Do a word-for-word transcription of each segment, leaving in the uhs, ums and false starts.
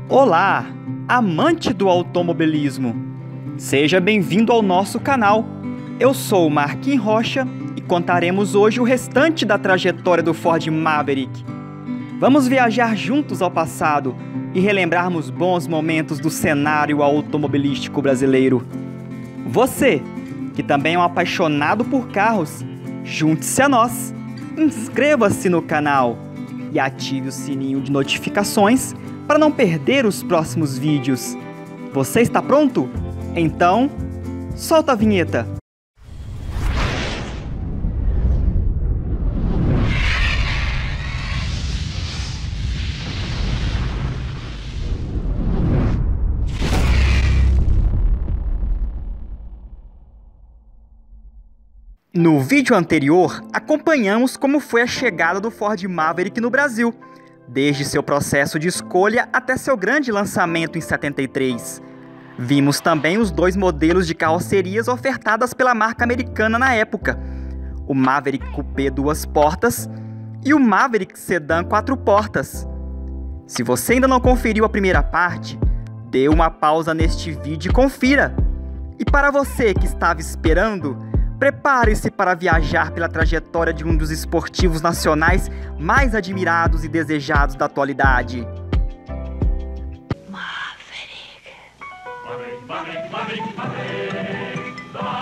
Olá, amante do automobilismo! Seja bem-vindo ao nosso canal. Eu sou o Marquinhos Rocha e contaremos hoje o restante da trajetória do Ford Maverick. Vamos viajar juntos ao passado e relembrarmos bons momentos do cenário automobilístico brasileiro. Você, que também é um apaixonado por carros, junte-se a nós, inscreva-se no canal e ative o sininho de notificações para não perder os próximos vídeos. Você está pronto? Então, solta a vinheta! No vídeo anterior, acompanhamos como foi a chegada do Ford Maverick no Brasil, desde seu processo de escolha até seu grande lançamento em setenta e três. Vimos também os dois modelos de carrocerias ofertadas pela marca americana na época, o Maverick Coupé duas portas e o Maverick Sedan quatro portas. Se você ainda não conferiu a primeira parte, dê uma pausa neste vídeo e confira. E para você que estava esperando, prepare-se para viajar pela trajetória de um dos esportivos nacionais mais admirados e desejados da atualidade. Maverick. Maverick, Maverick, Maverick,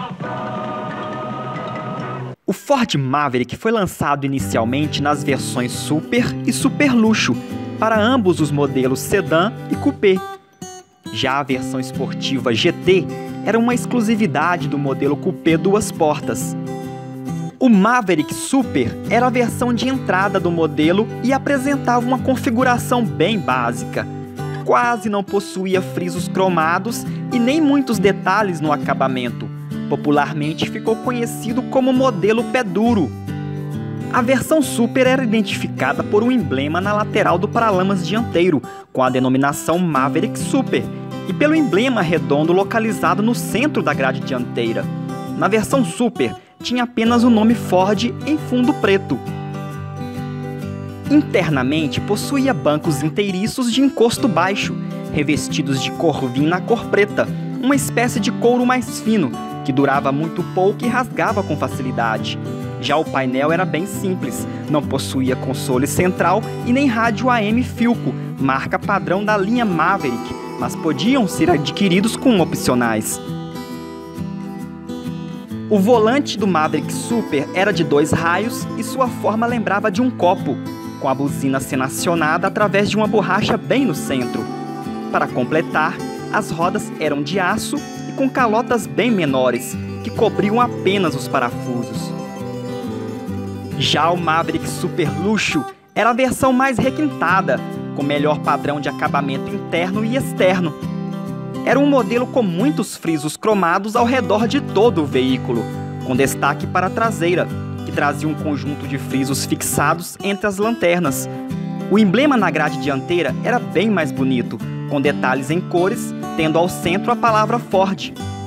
Maverick. O Ford Maverick foi lançado inicialmente nas versões Super e Super Luxo, para ambos os modelos Sedan e Coupé. Já a versão esportiva G T era uma exclusividade do modelo Coupé duas portas. O Maverick Super era a versão de entrada do modelo e apresentava uma configuração bem básica. Quase não possuía frisos cromados e nem muitos detalhes no acabamento. Popularmente ficou conhecido como modelo pé duro. A versão Super era identificada por um emblema na lateral do paralamas dianteiro, com a denominação Maverick Super, e pelo emblema redondo localizado no centro da grade dianteira. Na versão Super, tinha apenas o nome Ford em fundo preto. Internamente, possuía bancos inteiriços de encosto baixo, revestidos de corvim na cor preta, uma espécie de couro mais fino, que durava muito pouco e rasgava com facilidade. Já o painel era bem simples, não possuía console central e nem rádio A M Philco, marca padrão da linha Maverick, mas podiam ser adquiridos com opcionais. O volante do Maverick Super era de dois raios e sua forma lembrava de um copo, com a buzina sendo acionada através de uma borracha bem no centro. Para completar, as rodas eram de aço e com calotas bem menores, que cobriam apenas os parafusos. Já o Maverick Super Luxo era a versão mais requintada, com melhor padrão de acabamento interno e externo. Era um modelo com muitos frisos cromados ao redor de todo o veículo, com destaque para a traseira, que trazia um conjunto de frisos fixados entre as lanternas. O emblema na grade dianteira era bem mais bonito, com detalhes em cores, tendo ao centro a palavra Ford.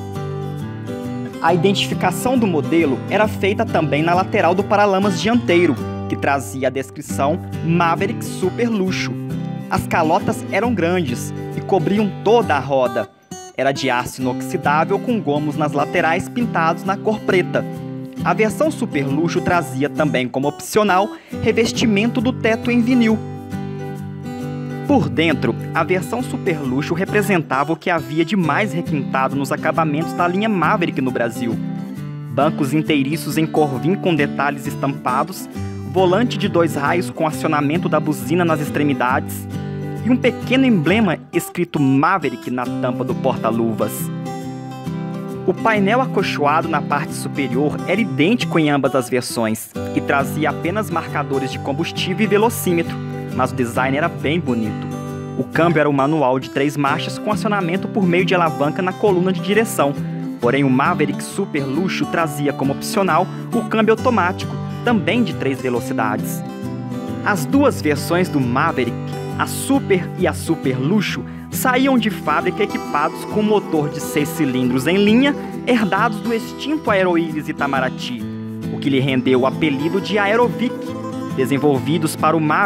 A identificação do modelo era feita também na lateral do paralamas dianteiro, que trazia a descrição Maverick Super Luxo. As calotas eram grandes e cobriam toda a roda. Era de aço inoxidável com gomos nas laterais pintados na cor preta. A versão Super Luxo trazia também como opcional revestimento do teto em vinil. Por dentro, a versão Super Luxo representava o que havia de mais requintado nos acabamentos da linha Maverick no Brasil. Bancos inteiriços em corvim com detalhes estampados, volante de dois raios com acionamento da buzina nas extremidades e um pequeno emblema escrito Maverick na tampa do porta-luvas. O painel acolchoado na parte superior era idêntico em ambas as versões e trazia apenas marcadores de combustível e velocímetro, mas o design era bem bonito. O câmbio era um manual de três marchas com acionamento por meio de alavanca na coluna de direção, porém o Maverick Super Luxo trazia como opcional o câmbio automático, também de três velocidades. As duas versões do Maverick, a Super e a Super Luxo, saíam de fábrica equipados com motor de seis cilindros em linha, herdados do extinto Aero-Iris Itamaraty, o que lhe rendeu o apelido de Aerovic. Desenvolvidos para o Maverick,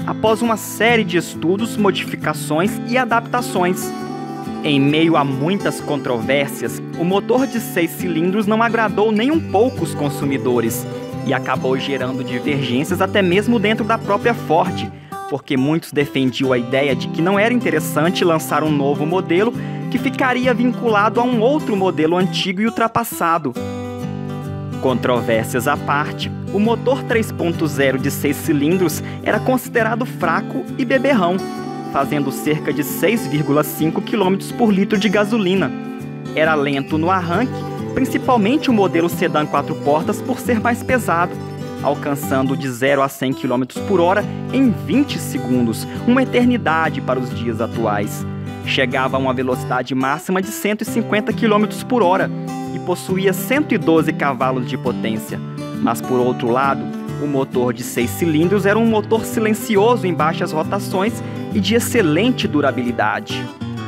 após uma série de estudos, modificações e adaptações. Em meio a muitas controvérsias, o motor de seis cilindros não agradou nem um pouco os consumidores e acabou gerando divergências até mesmo dentro da própria Ford, porque muitos defendiam a ideia de que não era interessante lançar um novo modelo que ficaria vinculado a um outro modelo antigo e ultrapassado. Controvérsias à parte, o motor três ponto zero de seis cilindros era considerado fraco e beberrão, fazendo cerca de seis vírgula cinco quilômetros por litro de gasolina. Era lento no arranque, principalmente o modelo sedã quatro portas por ser mais pesado, alcançando de zero a cem quilômetros por hora em vinte segundos, uma eternidade para os dias atuais. Chegava a uma velocidade máxima de cento e cinquenta quilômetros por hora e possuía cento e doze cavalos de potência. Mas, por outro lado, o motor de seis cilindros era um motor silencioso em baixas rotações e de excelente durabilidade.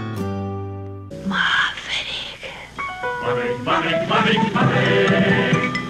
Maverick. Maverick, Maverick, Maverick,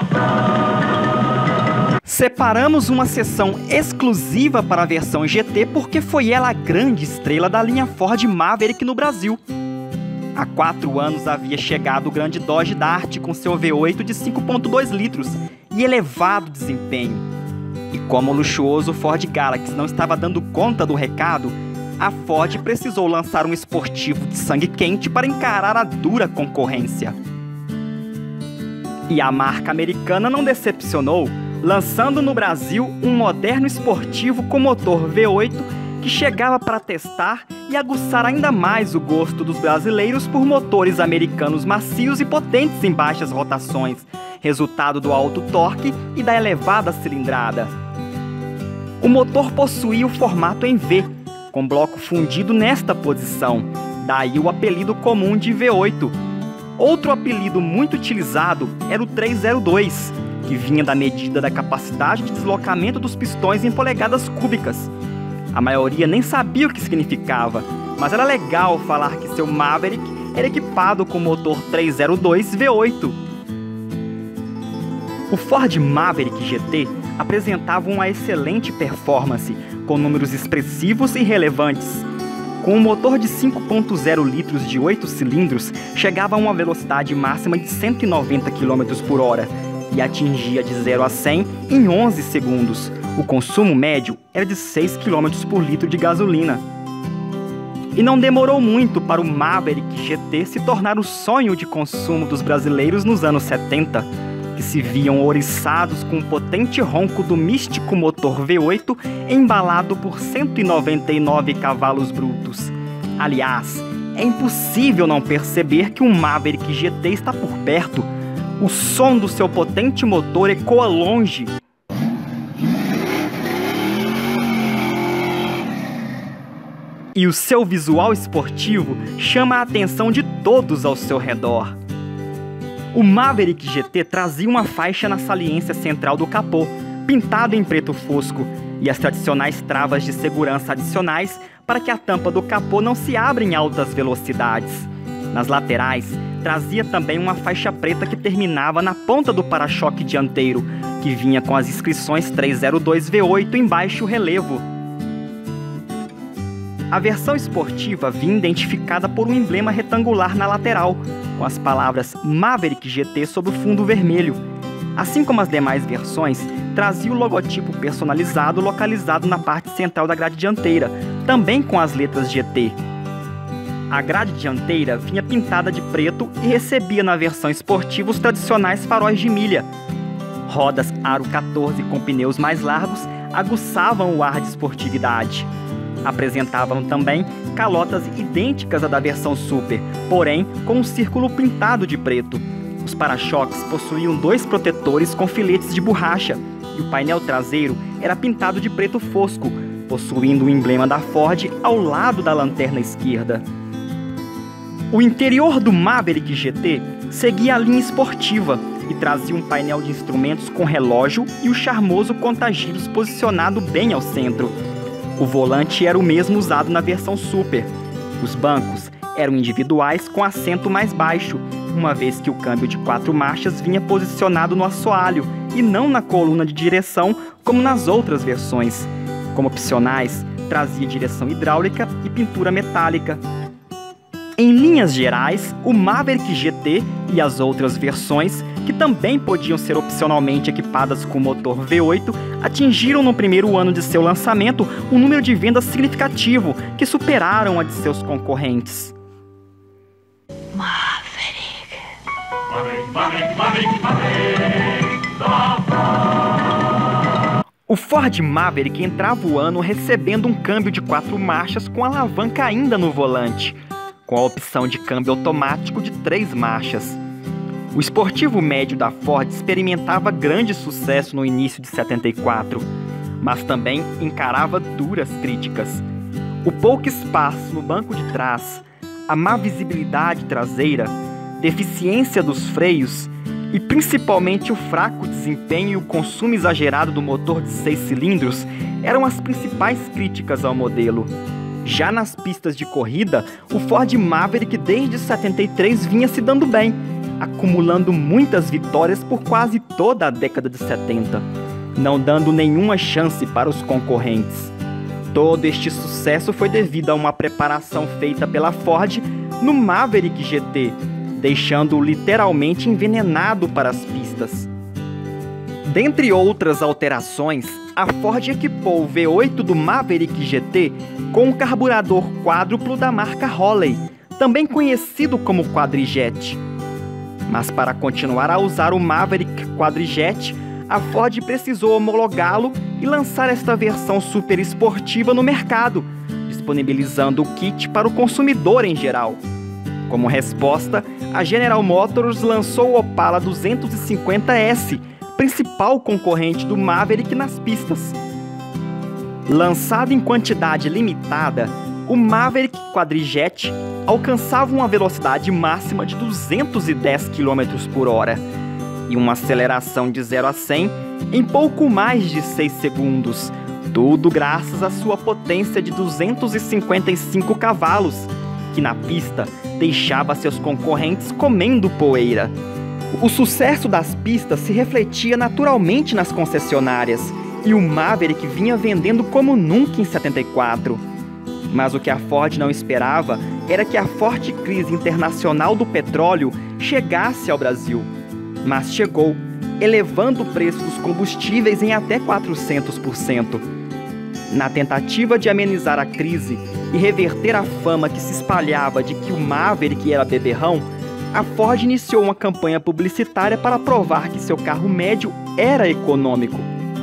Separamos uma seção exclusiva para a versão G T porque foi ela a grande estrela da linha Ford Maverick no Brasil. Há quatro anos havia chegado o grande Dodge Dart com seu V oito de cinco ponto dois litros e elevado desempenho. E como o luxuoso Ford Galaxy não estava dando conta do recado, a Ford precisou lançar um esportivo de sangue quente para encarar a dura concorrência. E a marca americana não decepcionou, lançando no Brasil um moderno esportivo com motor V oito que chegava para testar e aguçar ainda mais o gosto dos brasileiros por motores americanos macios e potentes em baixas rotações, resultado do alto torque e da elevada cilindrada. O motor possuía o formato em V, com bloco fundido nesta posição, daí o apelido comum de V oito. Outro apelido muito utilizado era o trezentos e dois, que vinha da medida da capacidade de deslocamento dos pistões em polegadas cúbicas. A maioria nem sabia o que significava, mas era legal falar que seu Maverick era equipado com motor trezentos e dois V oito. O Ford Maverick G T apresentava uma excelente performance, com números expressivos e relevantes. Com um motor de cinco ponto zero litros de oito cilindros, chegava a uma velocidade máxima de cento e noventa quilômetros por hora e atingia de zero a cem em onze segundos. O consumo médio era de seis quilômetros por litro de gasolina. E não demorou muito para o Maverick G T se tornar o sonho de consumo dos brasileiros nos anos setenta, que se viam ouriçados com o potente ronco do místico motor V oito embalado por cento e noventa e nove cavalos brutos. Aliás, é impossível não perceber que um Maverick G T está por perto. O som do seu potente motor ecoa longe. E o seu visual esportivo chama a atenção de todos ao seu redor. O Maverick G T trazia uma faixa na saliência central do capô, pintado em preto fosco, e as tradicionais travas de segurança adicionais para que a tampa do capô não se abra em altas velocidades. Nas laterais, trazia também uma faixa preta que terminava na ponta do para-choque dianteiro, que vinha com as inscrições trezentos e dois V oito em baixo relevo. A versão esportiva vinha identificada por um emblema retangular na lateral, com as palavras Maverick G T sobre o fundo vermelho. Assim como as demais versões, trazia o logotipo personalizado localizado na parte central da grade dianteira, também com as letras G T. A grade dianteira vinha pintada de preto e recebia na versão esportiva os tradicionais faróis de milha. Rodas aro quatorze com pneus mais largos aguçavam o ar de esportividade. Apresentavam também calotas idênticas à da versão Super, porém com um círculo pintado de preto. Os para-choques possuíam dois protetores com filetes de borracha e o painel traseiro era pintado de preto fosco, possuindo o emblema da Ford ao lado da lanterna esquerda. O interior do Maverick G T seguia a linha esportiva e trazia um painel de instrumentos com relógio e o charmoso contagiros posicionado bem ao centro. O volante era o mesmo usado na versão Super. Os bancos eram individuais com assento mais baixo, uma vez que o câmbio de quatro marchas vinha posicionado no assoalho e não na coluna de direção como nas outras versões. Como opcionais, trazia direção hidráulica e pintura metálica. Em linhas gerais, o Maverick G T e as outras versões, que também podiam ser opcionalmente equipadas com motor V oito, atingiram no primeiro ano de seu lançamento um número de vendas significativo, que superaram a de seus concorrentes. Maverick, Maverick, Maverick, Maverick. O Ford Maverick entrava o ano recebendo um câmbio de quatro marchas com alavanca ainda no volante, com a opção de câmbio automático de três marchas. O esportivo médio da Ford experimentava grande sucesso no início de setenta e quatro, mas também encarava duras críticas. O pouco espaço no banco de trás, a má visibilidade traseira, deficiência dos freios e principalmente o fraco desempenho e o consumo exagerado do motor de seis cilindros eram as principais críticas ao modelo. Já nas pistas de corrida, o Ford Maverick desde setenta e três vinha se dando bem, acumulando muitas vitórias por quase toda a década de setenta, não dando nenhuma chance para os concorrentes. Todo este sucesso foi devido a uma preparação feita pela Ford no Maverick G T, deixando-o literalmente envenenado para as pistas. Dentre outras alterações, a Ford equipou o V oito do Maverick G T com um carburador quádruplo da marca Holley, também conhecido como Quadrijet. Mas para continuar a usar o Maverick Quadrijet, a Ford precisou homologá-lo e lançar esta versão super esportiva no mercado, disponibilizando o kit para o consumidor em geral. Como resposta, a General Motors lançou o Opala duzentos e cinquenta S, principal concorrente do Maverick nas pistas. Lançado em quantidade limitada, o Maverick Quadrijet alcançava uma velocidade máxima de duzentos e dez quilômetros por hora e uma aceleração de zero a cem em pouco mais de seis segundos, tudo graças à sua potência de duzentos e cinquenta e cinco cavalos, que na pista deixava seus concorrentes comendo poeira. O sucesso das pistas se refletia naturalmente nas concessionárias, e o Maverick vinha vendendo como nunca em setenta e quatro. Mas o que a Ford não esperava era que a forte crise internacional do petróleo chegasse ao Brasil. Mas chegou, elevando o preço dos combustíveis em até quatrocentos por cento. Na tentativa de amenizar a crise e reverter a fama que se espalhava de que o Maverick era beberrão, a Ford iniciou uma campanha publicitária para provar que seu carro médio era econômico.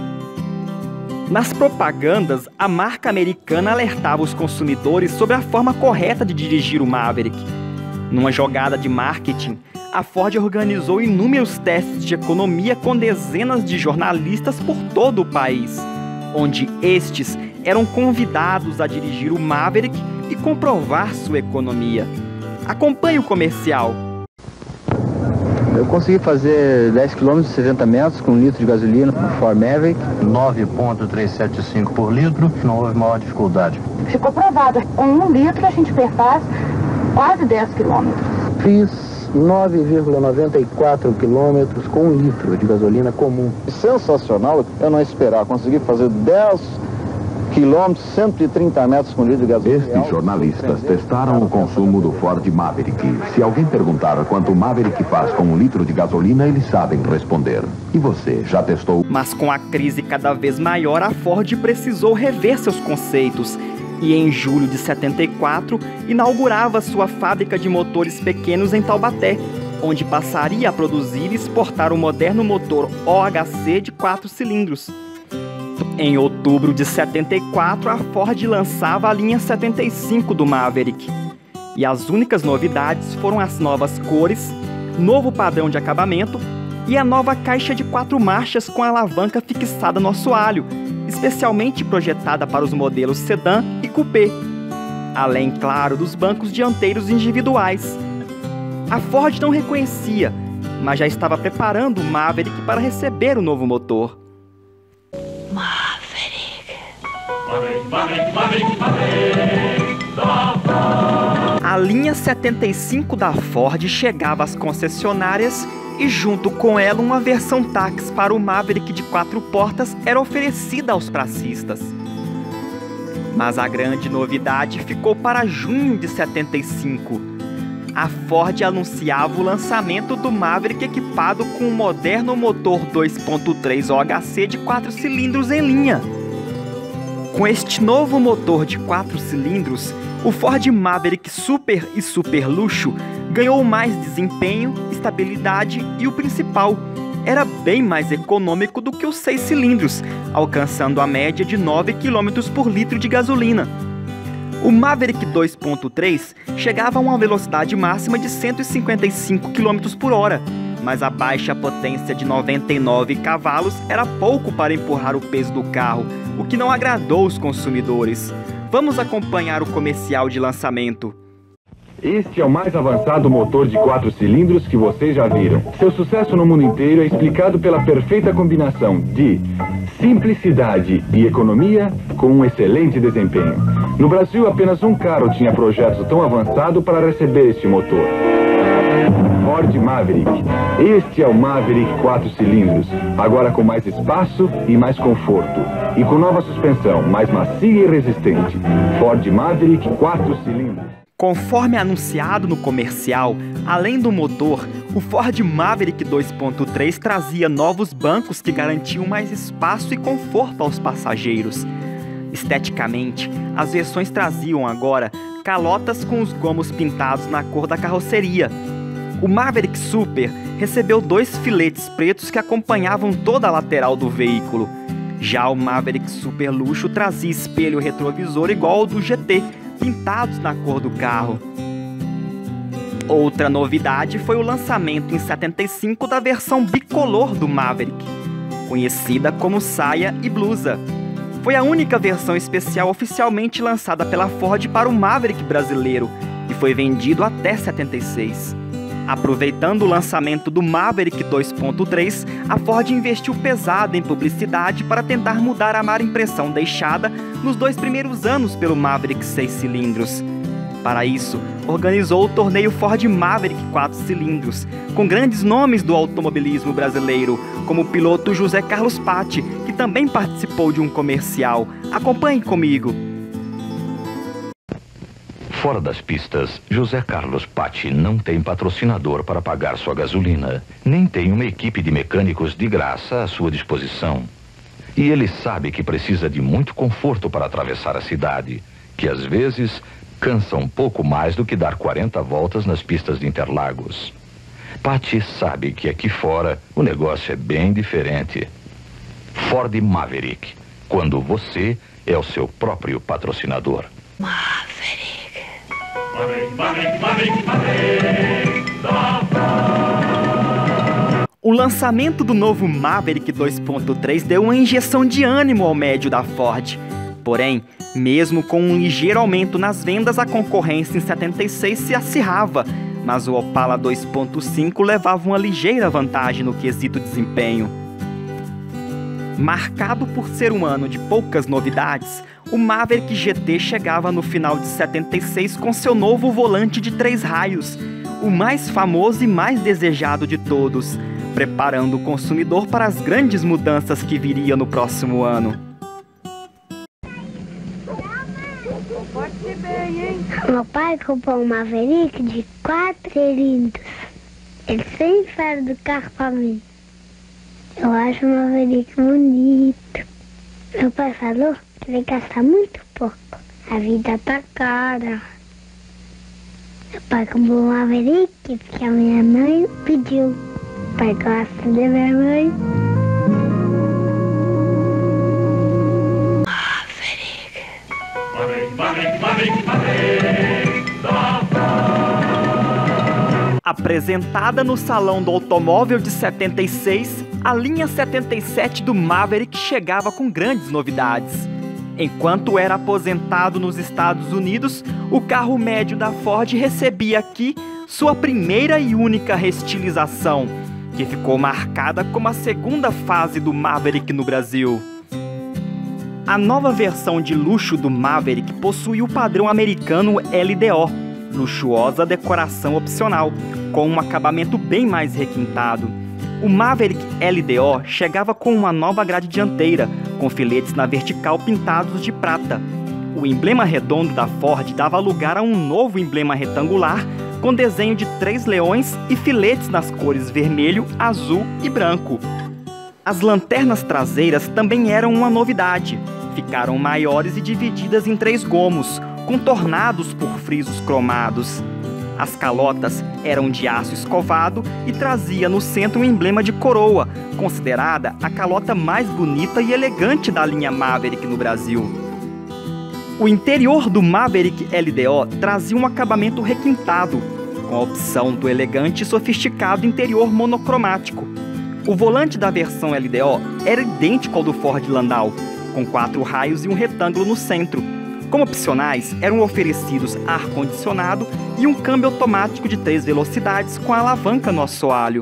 Nas propagandas, a marca americana alertava os consumidores sobre a forma correta de dirigir o Maverick. Numa jogada de marketing, a Ford organizou inúmeros testes de economia com dezenas de jornalistas por todo o país, onde estes eram convidados a dirigir o Maverick e comprovar sua economia. Acompanhe o comercial. Eu consegui fazer dez quilômetros e setenta metros com um litro de gasolina no Ford Maverick. nove ponto trezentos e setenta e cinco por litro, não houve maior dificuldade. Ficou provado, com um litro a gente perfaz quase dez quilômetros. Fiz nove vírgula noventa e quatro quilômetros com um litro de gasolina comum. Sensacional, eu não esperava, consegui fazer dez quilômetros, cento e trinta metros com litro de gasolina. Estes jornalistas testaram o consumo do Ford Maverick. Se alguém perguntar quanto o Maverick faz com um litro de gasolina, eles sabem responder. E você, já testou? Mas com a crise cada vez maior, a Ford precisou rever seus conceitos e em julho de setenta e quatro inaugurava sua fábrica de motores pequenos em Taubaté, onde passaria a produzir e exportar o moderno motor O H C de quatro cilindros. Em outubro de setenta e quatro, a Ford lançava a linha setenta e cinco do Maverick. E as únicas novidades foram as novas cores, novo padrão de acabamento e a nova caixa de quatro marchas com a alavanca fixada no assoalho, especialmente projetada para os modelos sedã e coupé, além, claro, dos bancos dianteiros individuais. A Ford não reconhecia, mas já estava preparando o Maverick para receber o novo motor. Maverick, Maverick, Maverick, Maverick, Maverick. A linha setenta e cinco da Ford chegava às concessionárias e junto com ela uma versão táxi para o Maverick de quatro portas era oferecida aos pracistas. Mas a grande novidade ficou para junho de setenta e cinco. A Ford anunciava o lançamento do Maverick equipado com um moderno motor dois ponto três O H C de quatro cilindros em linha. Com este novo motor de quatro cilindros, o Ford Maverick Super e Super Luxo ganhou mais desempenho, estabilidade e o principal, era bem mais econômico do que os seis cilindros, alcançando a média de nove quilômetros por litro de gasolina. O Maverick dois ponto três chegava a uma velocidade máxima de cento e cinquenta e cinco quilômetros por hora, mas a baixa potência de noventa e nove cavalos era pouco para empurrar o peso do carro, o que não agradou os consumidores. Vamos acompanhar o comercial de lançamento. Este é o mais avançado motor de quatro cilindros que vocês já viram. Seu sucesso no mundo inteiro é explicado pela perfeita combinação de simplicidade e economia com um excelente desempenho. No Brasil, apenas um carro tinha projeto tão avançado para receber este motor. Ford Maverick. Este é o Maverick quatro cilindros, agora com mais espaço e mais conforto. E com nova suspensão, mais macia e resistente. Ford Maverick quatro cilindros. Conforme anunciado no comercial, além do motor, o Ford Maverick dois ponto três trazia novos bancos que garantiam mais espaço e conforto aos passageiros. Esteticamente, as versões traziam agora calotas com os gomos pintados na cor da carroceria. O Maverick Super recebeu dois filetes pretos que acompanhavam toda a lateral do veículo. Já o Maverick Super Luxo trazia espelho retrovisor igual ao do G T, pintados na cor do carro. Outra novidade foi o lançamento em setenta e cinco da versão bicolor do Maverick, conhecida como saia e blusa. Foi a única versão especial oficialmente lançada pela Ford para o Maverick brasileiro e foi vendido até setenta e seis. Aproveitando o lançamento do Maverick dois ponto três, a Ford investiu pesado em publicidade para tentar mudar a má impressão deixada nos dois primeiros anos pelo Maverick seis cilindros. Para isso, organizou o torneio Ford Maverick quatro cilindros, com grandes nomes do automobilismo brasileiro, como o piloto José Carlos Patti, que também participou de um comercial. Acompanhe comigo. Fora das pistas, José Carlos Patti não tem patrocinador para pagar sua gasolina, nem tem uma equipe de mecânicos de graça à sua disposição. E ele sabe que precisa de muito conforto para atravessar a cidade, que às vezes cansa um pouco mais do que dar quarenta voltas nas pistas de Interlagos. Patti sabe que aqui fora o negócio é bem diferente. Ford Maverick, quando você é o seu próprio patrocinador. Maverick, Maverick, Maverick, Maverick, da Ford. O lançamento do novo Maverick dois ponto três deu uma injeção de ânimo ao médio da Ford. Porém, mesmo com um ligeiro aumento nas vendas, a concorrência em setenta e seis se acirrava, mas o Opala dois ponto cinco levava uma ligeira vantagem no quesito desempenho. Marcado por ser um ano de poucas novidades, o Maverick G T chegava no final de setenta e seis com seu novo volante de três raios, o mais famoso e mais desejado de todos, preparando o consumidor para as grandes mudanças que viriam no próximo ano. Meu pai comprou um Maverick de quatro cilindros. Ele sempre fala do carro pra mim. Eu acho o Maverick bonito. Meu pai falou que vai gastar muito pouco. A vida tá cara. Meu pai comprou um Maverick porque a minha mãe pediu. O pai gosta de minha mãe. Maverick, Maverick, Maverick, Maverick, da Ford. Apresentada no Salão do Automóvel de setenta e seis, a linha setenta e sete do Maverick chegava com grandes novidades. Enquanto era aposentado nos Estados Unidos, o carro médio da Ford recebia aqui sua primeira e única restilização, que ficou marcada como a segunda fase do Maverick no Brasil. A nova versão de luxo do Maverick possui o padrão americano L D O, luxuosa decoração opcional, com um acabamento bem mais requintado. O Maverick L D O chegava com uma nova grade dianteira, com filetes na vertical pintados de prata. O emblema redondo da Ford dava lugar a um novo emblema retangular com desenho de três leões e filetes nas cores vermelho, azul e branco. As lanternas traseiras também eram uma novidade. Ficaram maiores e divididas em três gomos, contornados por frisos cromados. As calotas eram de aço escovado e trazia no centro um emblema de coroa, considerada a calota mais bonita e elegante da linha Maverick no Brasil. O interior do Maverick L D O trazia um acabamento requintado, com a opção do elegante e sofisticado interior monocromático. O volante da versão L D O era idêntico ao do Ford Landau, com quatro raios e um retângulo no centro. Como opcionais, eram oferecidos ar-condicionado e um câmbio automático de três velocidades com a alavanca no assoalho.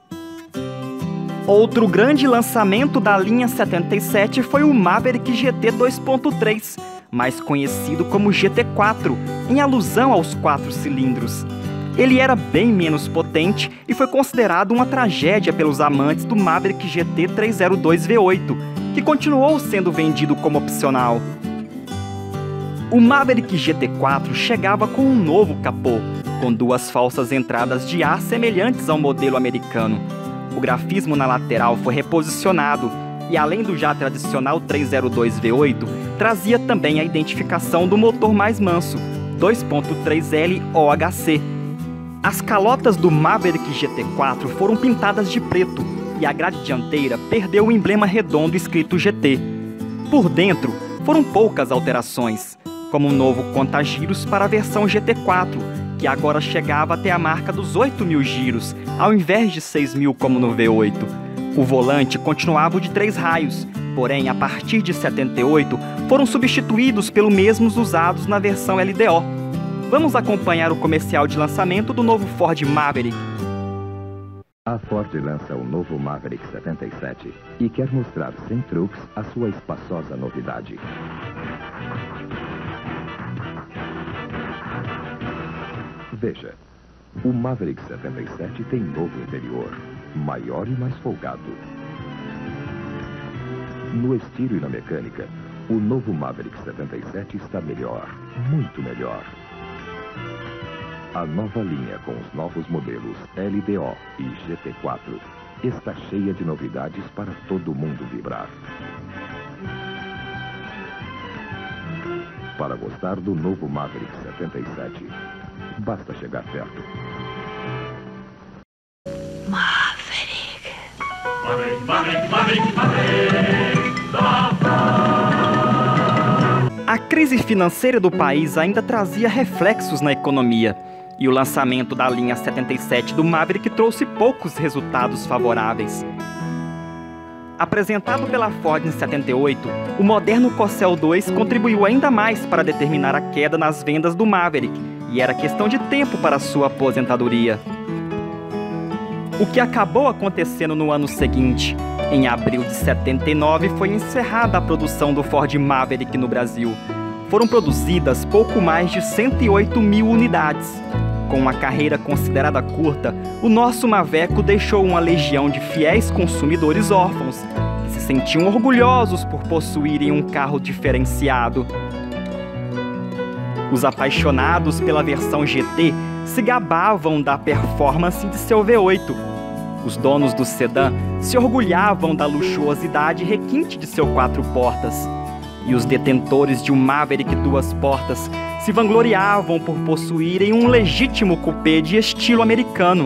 Outro grande lançamento da linha setenta e sete foi o Maverick G T dois ponto três, mais conhecido como G T quatro, em alusão aos quatro cilindros. Ele era bem menos potente e foi considerado uma tragédia pelos amantes do Maverick G T trezentos e dois V oito, que continuou sendo vendido como opcional. O Maverick G T quatro chegava com um novo capô, com duas falsas entradas de ar semelhantes ao modelo americano. O grafismo na lateral foi reposicionado e, além do já tradicional trezentos e dois V oito, trazia também a identificação do motor mais manso, dois ponto três L O H C. As calotas do Maverick G T quatro foram pintadas de preto e a grade dianteira perdeu o emblema redondo escrito G T. Por dentro, foram poucas alterações, como um novo conta-giros para a versão G T quatro, que agora chegava até a marca dos oito mil giros, ao invés de seis mil como no V oito. O volante continuava o de três raios, porém, a partir de setenta e oito, foram substituídos pelos mesmos usados na versão L D O. Vamos acompanhar o comercial de lançamento do novo Ford Maverick. A Ford lança o novo Maverick setenta e sete e quer mostrar sem truques a sua espaçosa novidade. Veja, o Maverick setenta e sete tem novo interior, maior e mais folgado. No estilo e na mecânica, o novo Maverick setenta e sete está melhor, muito melhor. A nova linha com os novos modelos L D O e G T quatro está cheia de novidades para todo mundo vibrar. Para gostar do novo Maverick setenta e sete, basta chegar perto. Maverick. Maverick, Maverick, Maverick, Maverick, da Ford. A crise financeira do país ainda trazia reflexos na economia, e o lançamento da linha setenta e sete do Maverick trouxe poucos resultados favoráveis. Apresentado pela Ford em setenta e oito, o moderno Corsel dois contribuiu ainda mais para determinar a queda nas vendas do Maverick, e era questão de tempo para sua aposentadoria. O que acabou acontecendo no ano seguinte, em abril de setenta e nove, foi encerrada a produção do Ford Maverick no Brasil. Foram produzidas pouco mais de cento e oito mil unidades. Com uma carreira considerada curta, o nosso Maveco deixou uma legião de fiéis consumidores órfãos, que se sentiam orgulhosos por possuírem um carro diferenciado. Os apaixonados pela versão G T se gabavam da performance de seu V oito. Os donos do sedã se orgulhavam da luxuosidade e requinte de seu quatro portas. E os detentores de um Maverick duas portas se vangloriavam por possuírem um legítimo coupé de estilo americano.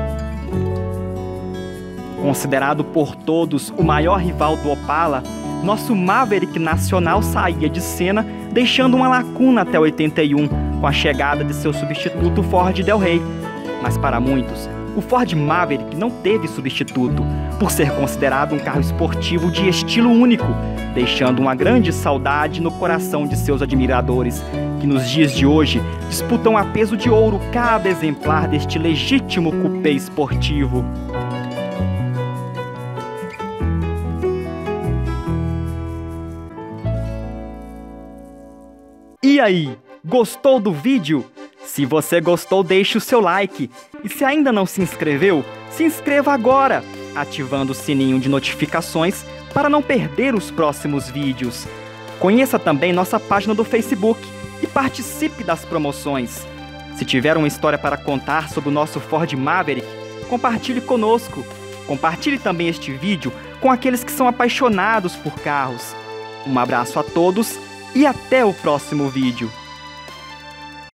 Considerado por todos o maior rival do Opala, nosso Maverick nacional saía de cena, deixando uma lacuna até oitenta e um, com a chegada de seu substituto Ford Del Rey. Mas para muitos, o Ford Maverick não teve substituto, por ser considerado um carro esportivo de estilo único, deixando uma grande saudade no coração de seus admiradores, que nos dias de hoje disputam a peso de ouro cada exemplar deste legítimo coupé esportivo. E aí, gostou do vídeo? Se você gostou, deixe o seu like. E se ainda não se inscreveu, se inscreva agora, ativando o sininho de notificações para não perder os próximos vídeos. Conheça também nossa página do Facebook e participe das promoções. Se tiver uma história para contar sobre o nosso Ford Maverick, compartilhe conosco. Compartilhe também este vídeo com aqueles que são apaixonados por carros. Um abraço a todos e até o próximo vídeo.